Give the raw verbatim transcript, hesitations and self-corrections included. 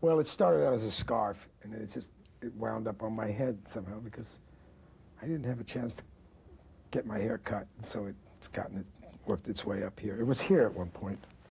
Well, it started out as a scarf, and then it just it wound up on my head somehow because I didn't have a chance to get my hair cut, so it's gotten it worked its way up here. It was here at one point.